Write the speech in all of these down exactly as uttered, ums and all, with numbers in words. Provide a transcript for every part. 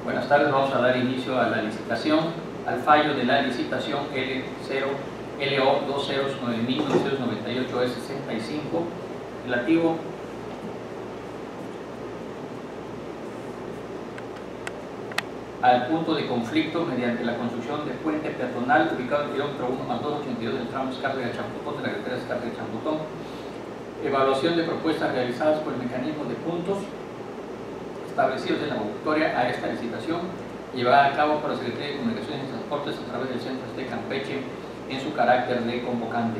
Buenas tardes, vamos a dar inicio a la licitación, al fallo de la licitación L O dos cero nueve mil novecientos noventa y ocho E sesenta y cinco, relativo al punto de conflicto mediante la construcción de puente peatonal ubicado en el kilómetro uno más doscientos ochenta y dos del tramo Escárcega-Champotón de la carretera Escárcega-Champotón. Evaluación de propuestas realizadas por el mecanismo de puntos establecidos en la convocatoria a esta licitación, llevada a cabo por la Secretaría de Comunicaciones y Transportes a través del Centro de Campeche en su carácter de convocante.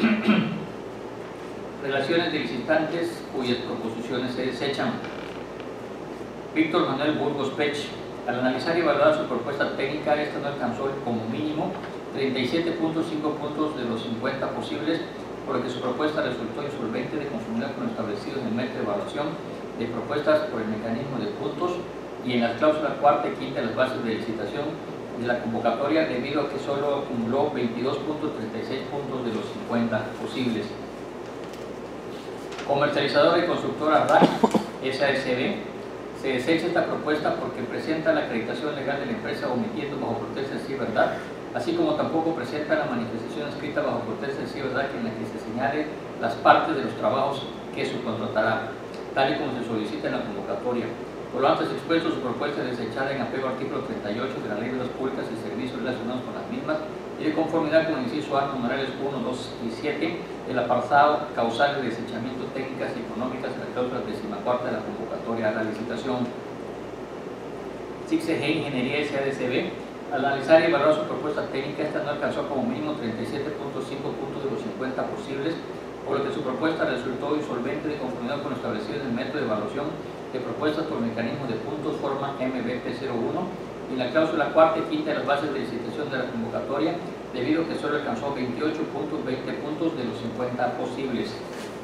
Relaciones de licitantes cuyas proposiciones se desechan. Víctor Manuel Burgos Pech. Al analizar y evaluar su propuesta técnica, esta no alcanzó como mínimo treinta y siete punto cinco puntos de los cincuenta posibles, por lo que su propuesta resultó insolvente de conformidad con lo establecido en el método de evaluación de propuestas por el mecanismo de puntos y en las cláusulas cuarta y quinta de las bases de licitación de la convocatoria, debido a que solo acumuló veintidós punto treinta y seis puntos de los cincuenta posibles. Comercializadora y constructora R A C S A S B. Se desecha esta propuesta porque presenta la acreditación legal de la empresa omitiendo bajo protesta de sí verdad, así como tampoco presenta la manifestación escrita bajo protesta de sí verdad en la que se señale las partes de los trabajos que subcontratará, tal y como se solicita en la convocatoria. Por lo antes expuesto, su propuesta es desechada en apego al artículo treinta y ocho de la Ley de Obras Públicas y Servicios relacionados con las mismas y de conformidad con el inciso A, numerales uno, dos y siete del apartado causal de desechamiento técnicas y económicas de la cláusula decimacuarta de la convocatoria a la licitación. S I C S G Ingeniería S A D C B. Al analizar y evaluar su propuesta técnica, esta no alcanzó como mínimo treinta y siete punto cinco puntos de los cincuenta posibles, por lo que su propuesta resultó insolvente de conformidad con lo establecido en el método de evaluación de propuestas por mecanismo de puntos forma M B P cero uno y la cláusula cuarta y quinta de las bases de licitación de la convocatoria, debido a que solo alcanzó veintiocho punto veinte puntos de los cincuenta posibles.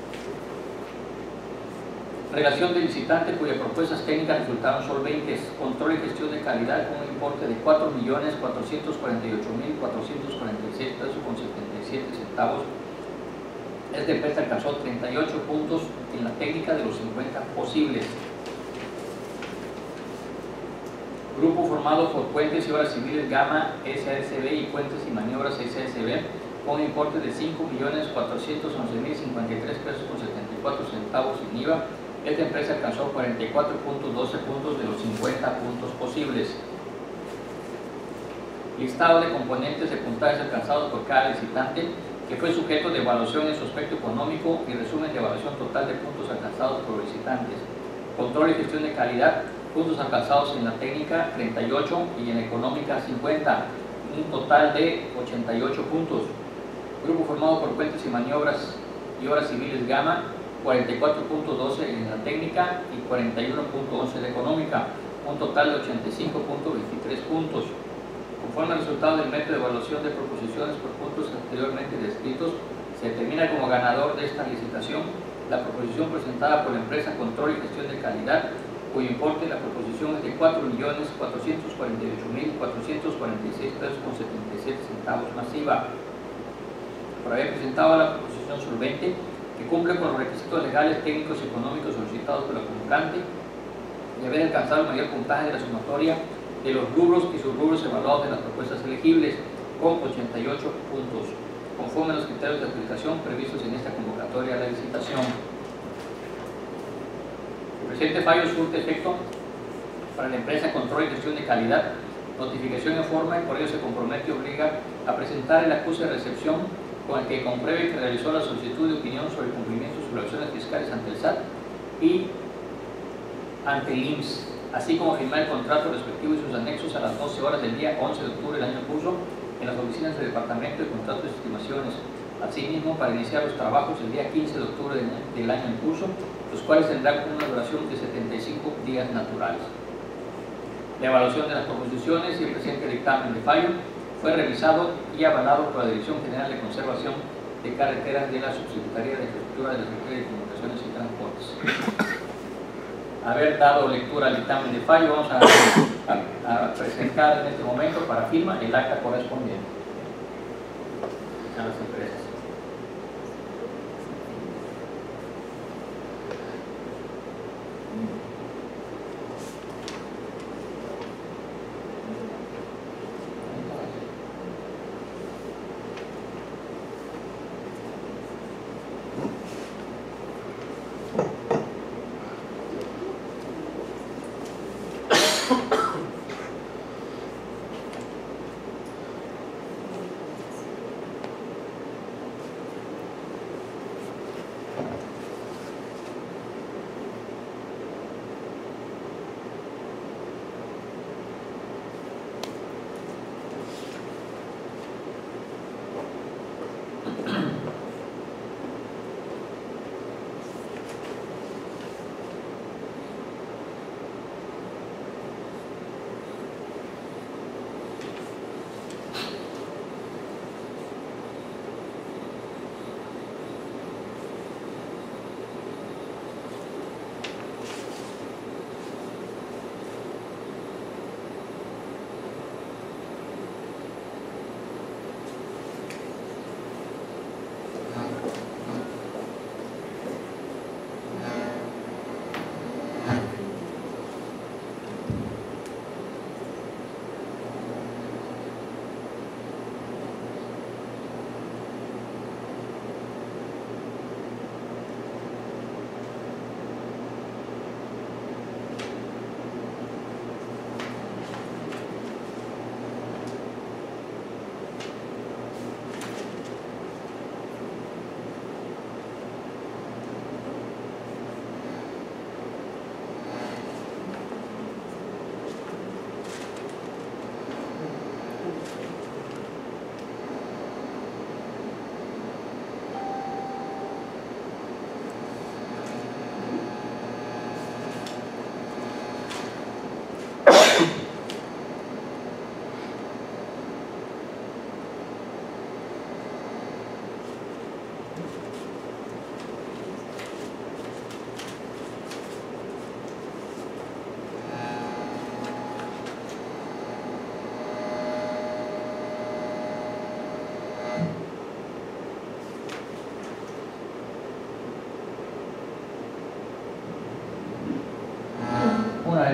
Relación de licitante cuyas propuestas técnicas resultaron solventes. Control y gestión de calidad con un importe de cuatro millones cuatrocientos cuarenta y ocho mil cuatrocientos cuarenta y seis pesos con setenta y siete centavos. Esta empresa alcanzó treinta y ocho puntos en la técnica de los cincuenta posibles. Grupo formado por Puentes y Obras Civiles Gama S A S B y Puentes y Maniobras S A S B con un importe de cinco millones cuatrocientos once mil cincuenta y tres pesos con setenta y cuatro centavos sin I V A. Esta empresa alcanzó cuarenta y cuatro punto doce puntos de los cincuenta puntos posibles. Listado de componentes de puntajes alcanzados por cada licitante, que fue sujeto de evaluación en su aspecto económico y resumen de evaluación total de puntos alcanzados por los licitantes. Control y gestión de calidad, puntos alcanzados en la técnica treinta y ocho y en la económica cincuenta, un total de ochenta y ocho puntos. Grupo formado por Puentes y Maniobras y Obras Civiles Gama, cuarenta y cuatro punto doce en la técnica y cuarenta y uno punto once en la económica, un total de ochenta y cinco punto veintitrés puntos. Conforme al resultado del método de evaluación de proposiciones por puntos anteriormente descritos, se determina como ganador de esta licitación la proposición presentada por la empresa Control y Gestión de Calidad, cuyo importe de la proposición es de cuatro millones cuatrocientos cuarenta y ocho mil cuatrocientos cuarenta y seis pesos con setenta y siete centavos más I V A. Por haber presentado la proposición solvente, que cumple con los requisitos legales, técnicos y económicos solicitados por la convocante, y haber alcanzado el mayor puntaje de la sumatoria de los rubros y subrubros evaluados de las propuestas elegibles, con ochenta y ocho puntos, conforme a los criterios de aplicación previstos en esta convocatoria a la licitación. El presente fallo surte efecto para la empresa Control y Gestión de Calidad, notificación en forma, y por ello se compromete y obliga a presentar el acuse de recepción con el que compruebe que realizó la solicitud de opinión sobre el cumplimiento de sus obligaciones fiscales ante el S A T y ante el I M S S, así como firmar el contrato respectivo y sus anexos a las doce horas del día once de octubre del año en curso en las oficinas del Departamento de Contratos y Estimaciones. Asimismo, para iniciar los trabajos el día quince de octubre del año en curso, los cuales tendrán una duración de setenta y cinco días naturales. La evaluación de las proposiciones y el presente dictamen de fallo fue revisado y avalado por la Dirección General de Conservación de Carreteras de la Subsecretaría de Infraestructura de la Secretaría de Comunicaciones y Transportes. Haber dado lectura al dictamen de fallo, vamos a, a, a presentar en este momento para firma el acta correspondiente a las empresas.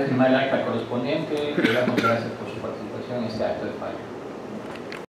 de firmar el acta correspondiente. Le damos gracias por su participación en este acto de fallo.